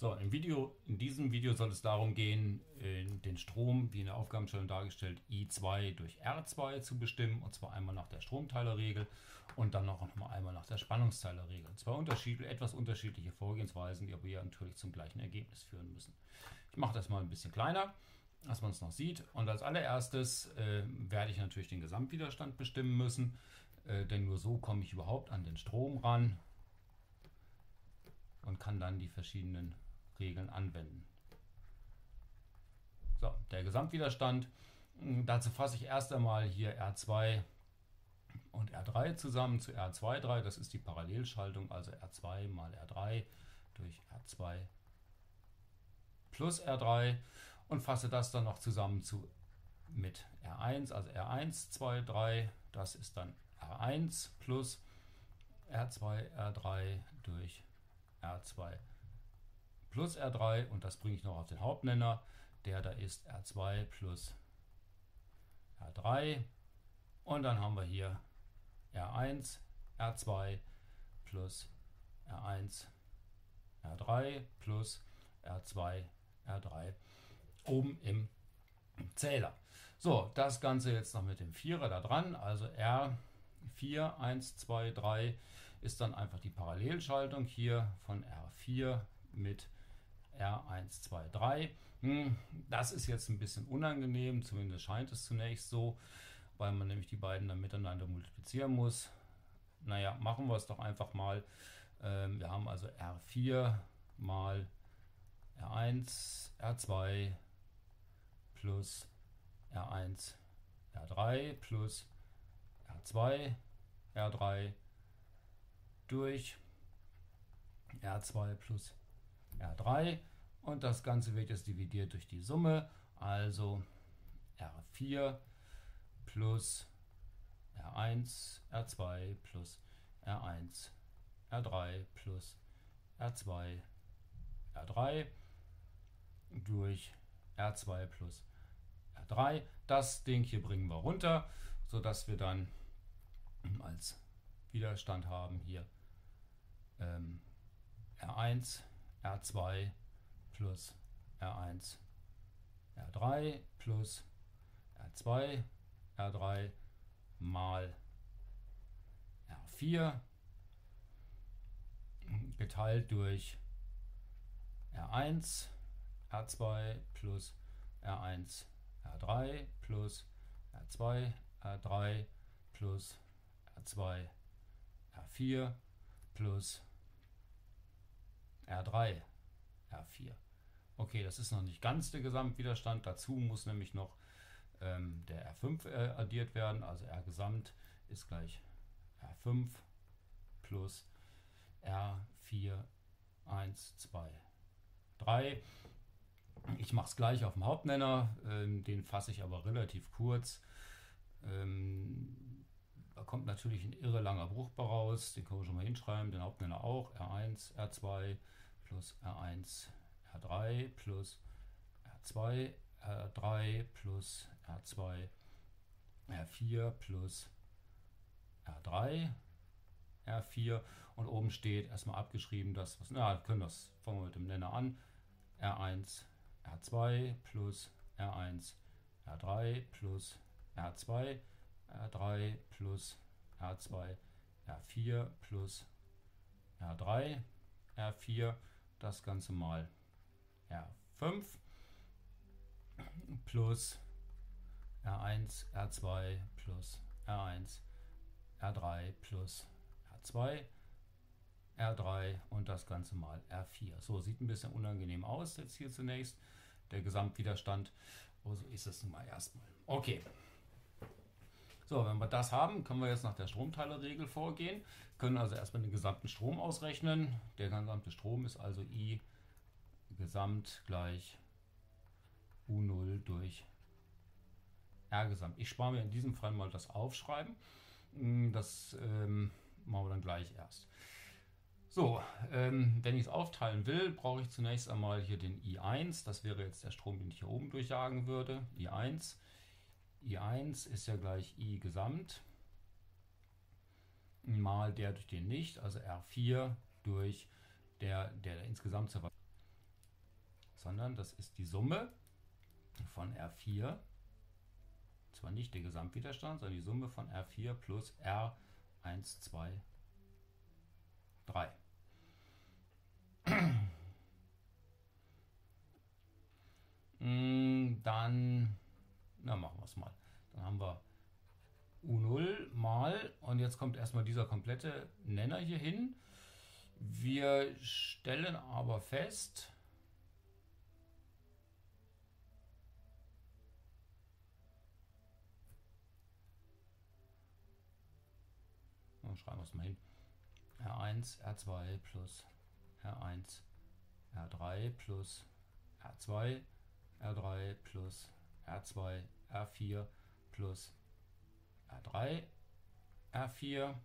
So, in diesem Video soll es darum gehen, den Strom, wie in der Aufgabenstellung dargestellt, I2 durch R2 zu bestimmen, und zwar einmal nach der Stromteilerregel und dann noch einmal nach der Spannungsteilerregel. Zwei etwas unterschiedliche Vorgehensweisen, die aber hier natürlich zum gleichen Ergebnis führen müssen. Ich mache das mal ein bisschen kleiner, dass man es noch sieht. Und als allererstes werde ich natürlich den Gesamtwiderstand bestimmen müssen, denn nur so komme ich überhaupt an den Strom ran und kann dann die verschiedenen Regeln anwenden. So, der Gesamtwiderstand. Dazu fasse ich erst einmal hier R2 und R3 zusammen zu R2,3. Das ist die Parallelschaltung, also R2 mal R3 durch R2 plus R3 und fasse das dann noch zusammen mit R1, also R1, 2, 3. Das ist dann R1 plus R2, R3 durch R2 plus R3 und das bringe ich noch auf den Hauptnenner, der da ist R2 plus R3 und dann haben wir hier R1, R2 plus R1, R3 plus R2, R3 oben im Zähler. So, das Ganze jetzt noch mit dem Vierer da dran, also R4, 1, 2, 3 ist dann einfach die Parallelschaltung hier von R4 mit R1, 2, 3. Das ist jetzt ein bisschen unangenehm, zumindest scheint es zunächst so, weil man nämlich die beiden dann miteinander multiplizieren muss. Naja, machen wir es doch einfach mal. Wir haben also R4 mal R1, R2 plus R1, R3 plus R2, R3 durch R2 plus R3 und das Ganze wird jetzt dividiert durch die Summe, also R4 plus R1, R2 plus R1, R3 plus R2, R3 durch R2 plus R3. Das Ding hier bringen wir runter, sodass wir dann als Widerstand haben hier R1, R2 plus R1, R3 plus R2, R3 mal R4 geteilt durch R1, R2 plus R1, R3 plus R2, R3 plus R2, R4 plus R3, R4. Okay, das ist noch nicht ganz der Gesamtwiderstand. Dazu muss nämlich noch der R5 addiert werden. Also R Gesamt ist gleich R5 plus R4, 1, 2, 3. Ich mache es gleich auf dem Hauptnenner. Den fasse ich aber relativ kurz. Da kommt natürlich ein irre langer Bruch raus, den können wir schon mal hinschreiben, den Hauptnenner auch, R1, R2 plus R1, R3 plus R2, R3 plus R2, R4 plus R3, R4 und oben steht erstmal abgeschrieben, das, fangen wir mit dem Nenner an, R1, R2 plus R1, R3 plus R2, R3 plus R2, R4 plus R3, R4, das Ganze mal R5 plus R1, R2 plus R1, R3 plus R2, R3 und das Ganze mal R4. So, sieht ein bisschen unangenehm aus jetzt hier zunächst, der Gesamtwiderstand, aber so ist es nun mal erstmal. Okay. So, wenn wir das haben, können wir jetzt nach der Stromteilerregel vorgehen. Können also erstmal den gesamten Strom ausrechnen. Der gesamte Strom ist also I Gesamt gleich U0 durch R Gesamt. Ich spare mir in diesem Fall mal das Aufschreiben. Das machen wir dann gleich erst. So, wenn ich es aufteilen will, brauche ich zunächst einmal hier den I1. Das wäre jetzt der Strom, den ich hier oben durchjagen würde. I1. I1 ist ja gleich I Gesamt mal der durch den nicht, also R4 durch der insgesamt zur sondern das ist die Summe von R4, zwar nicht der Gesamtwiderstand, sondern die Summe von R4 plus R1, 2, 3. Dann, na machen wir es mal. Dann haben wir U0 mal, und jetzt kommt erstmal dieser komplette Nenner hier hin. Wir stellen aber fest, schreiben wir es mal hin, R1, R2 plus R1, R3 plus R2, R3 plus R2, R4 plus R3, R4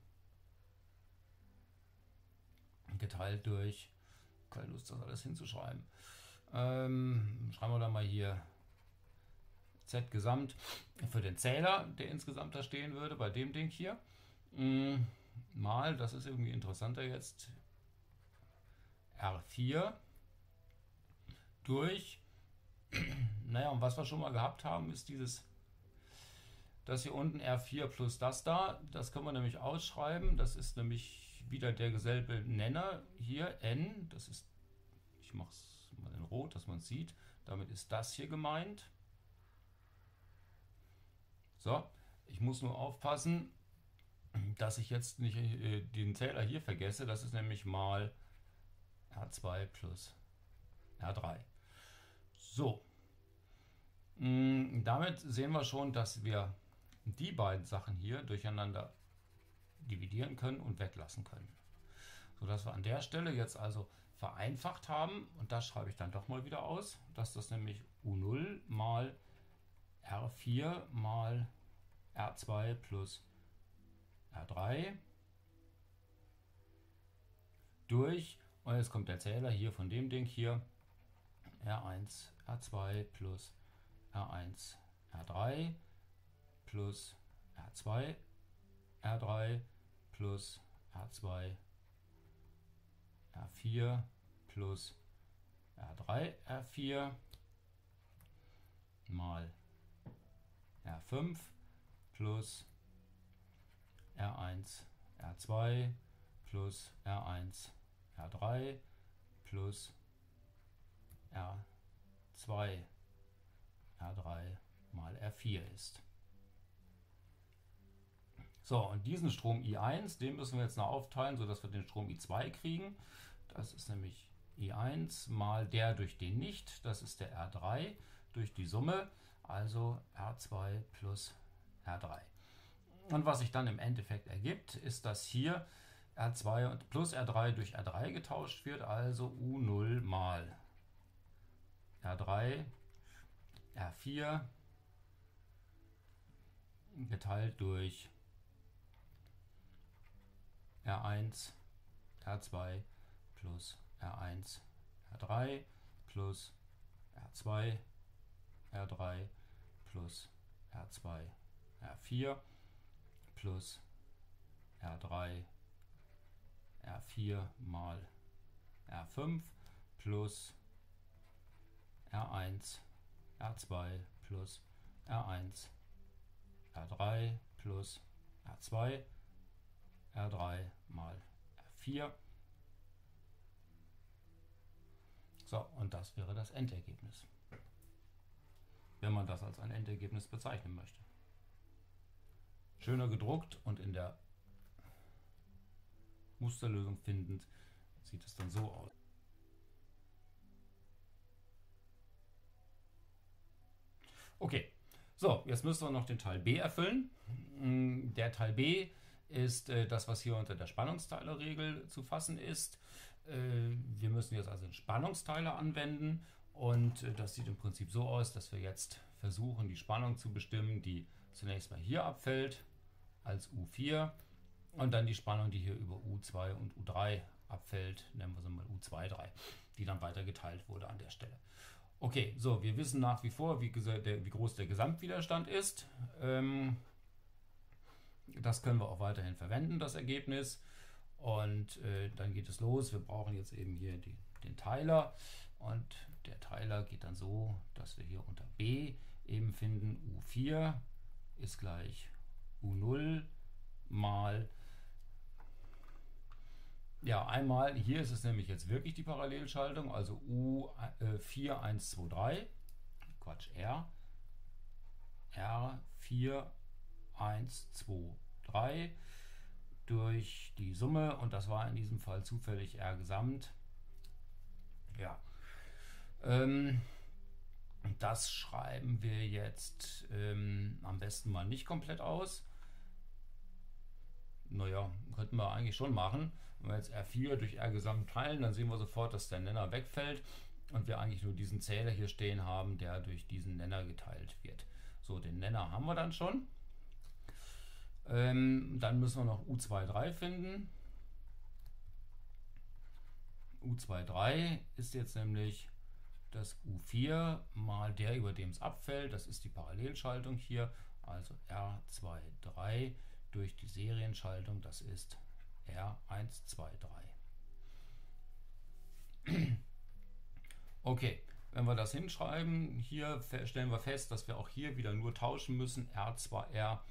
geteilt durch, keine Lust, das alles hinzuschreiben. Schreiben wir dann mal hier Z Gesamt für den Zähler, der insgesamt da stehen würde, bei dem Ding hier. Mal, das ist irgendwie interessanter jetzt, R4 durch, naja, und was wir schon mal gehabt haben, ist das hier unten R4 plus das da, das können wir nämlich ausschreiben, das ist nämlich wieder der selbe Nenner hier, N, das ist, ich mache es mal in Rot, dass man es sieht, damit ist das hier gemeint. So, ich muss nur aufpassen, dass ich jetzt nicht den Zähler hier vergesse, das ist nämlich mal R2 plus R3. So, damit sehen wir schon, dass wir die beiden Sachen hier durcheinander dividieren können und weglassen können. Sodass wir an der Stelle jetzt also vereinfacht haben, und das schreibe ich dann doch mal wieder aus, dass das nämlich U0 mal R4 mal R2 plus R3 durch, und jetzt kommt der Zähler hier von dem Ding hier, R1, R2 plus R1, R3 plus R2, R3 plus R2, R4 plus R3, R4 mal R5 plus R1, R2 plus R1, R3 plus R2, R3 mal R4 ist. So, und diesen Strom I1, den müssen wir jetzt noch aufteilen, sodass wir den Strom I2 kriegen. Das ist nämlich I1 mal der durch den nicht, das ist der R3 durch die Summe, also R2 plus R3. Und was sich dann im Endeffekt ergibt, ist, dass hier R2 plus R3 durch R3 getauscht wird, also U0 mal R3, R4 geteilt durch R1, R2 plus R1, R3 plus R2, R3 plus R2, R4 plus R3, R4 mal R5 plus R1, R2 plus R1, R3 plus R2, R3 mal R4. So, und das wäre das Endergebnis, wenn man das als ein Endergebnis bezeichnen möchte. Schöner gedruckt und in der Musterlösung findend sieht es dann so aus. Okay, so, jetzt müssen wir noch den Teil B erfüllen. Der Teil B ist das, was hier unter der Spannungsteilerregel zu fassen ist. Wir müssen jetzt also einen Spannungsteiler anwenden, und das sieht im Prinzip so aus, dass wir jetzt versuchen, die Spannung zu bestimmen, die zunächst mal hier abfällt als U4, und dann die Spannung, die hier über U2 und U3 abfällt, nennen wir sie mal U23, die dann weiter geteilt wurde an der Stelle. Okay, so, wir wissen nach wie vor, wie groß der Gesamtwiderstand ist. Das können wir auch weiterhin verwenden, das Ergebnis. Und dann geht es los. Wir brauchen jetzt eben hier den Teiler. Und der Teiler geht dann so, dass wir hier unter B eben finden, U4 ist gleich U0 mal, ja, einmal, hier ist es nämlich jetzt wirklich die Parallelschaltung, also U4, 1, 2, 3, Quatsch, R4, 1, 2, 3 durch die Summe, und das war in diesem Fall zufällig R Gesamt. Ja, das schreiben wir jetzt am besten mal nicht komplett aus. Naja, könnten wir eigentlich schon machen. Wenn wir jetzt R4 durch R Gesamt teilen, dann sehen wir sofort, dass der Nenner wegfällt und wir eigentlich nur diesen Zähler hier stehen haben, der durch diesen Nenner geteilt wird. So, den Nenner haben wir dann schon. Dann müssen wir noch U23 finden. U23 ist jetzt nämlich das U4 mal der, über dem es abfällt. Das ist die Parallelschaltung hier. Also R23 durch die Serienschaltung, das ist R123. Okay, wenn wir das hinschreiben, hier stellen wir fest, dass wir auch hier wieder nur tauschen müssen. R2R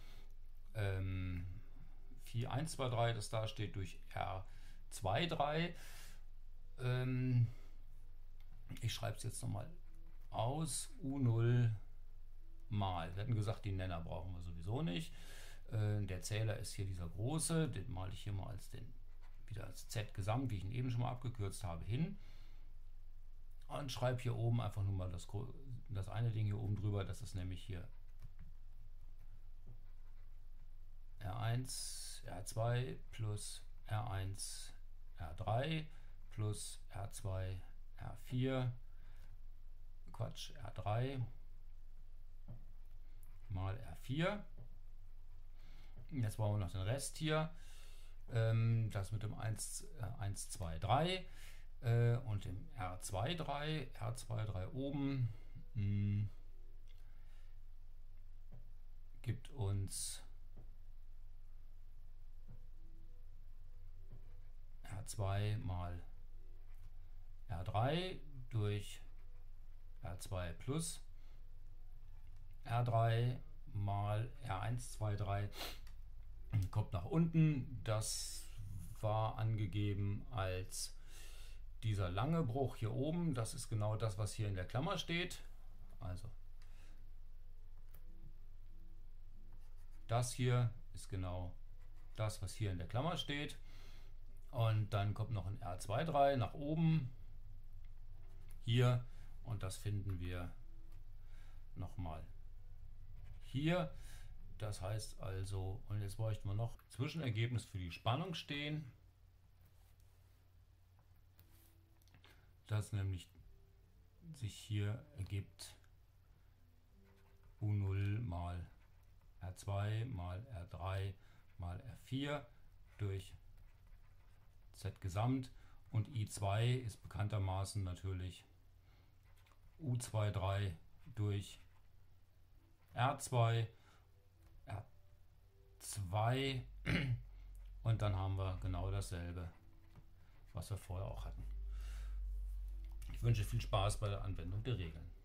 4123, das da steht, durch R23. Ich schreibe es jetzt nochmal aus. U0 mal. Wir hatten gesagt, die Nenner brauchen wir sowieso nicht. Der Zähler ist hier dieser große. Den male ich hier mal wieder als Z Gesamt, wie ich ihn eben schon mal abgekürzt habe, hin. Und schreibe hier oben einfach nur mal das eine Ding hier oben drüber. Das ist nämlich hier R1, R2 plus R1, R3 plus R2, R4, Quatsch, R3 mal R4. Jetzt brauchen wir noch den Rest hier. Das mit dem 1, 2, 3 und dem R23 oben gibt uns R2 mal R3 durch R2 plus R3 mal R123 kommt nach unten. Das war angegeben als dieser lange Bruch hier oben. Das ist genau das, was hier in der Klammer steht. Also das hier ist genau das, was hier in der Klammer steht. Und dann kommt noch ein R23 nach oben hier, und das finden wir nochmal hier. Das heißt also, und jetzt bräuchten wir noch Zwischenergebnis für die Spannung stehen. Das nämlich sich hier ergibt U0 mal R2 mal R3 mal R4 durch Z Gesamt, und I2 ist bekanntermaßen natürlich U23 durch R2, R2 und dann haben wir genau dasselbe, was wir vorher auch hatten. Ich wünsche viel Spaß bei der Anwendung der Regeln.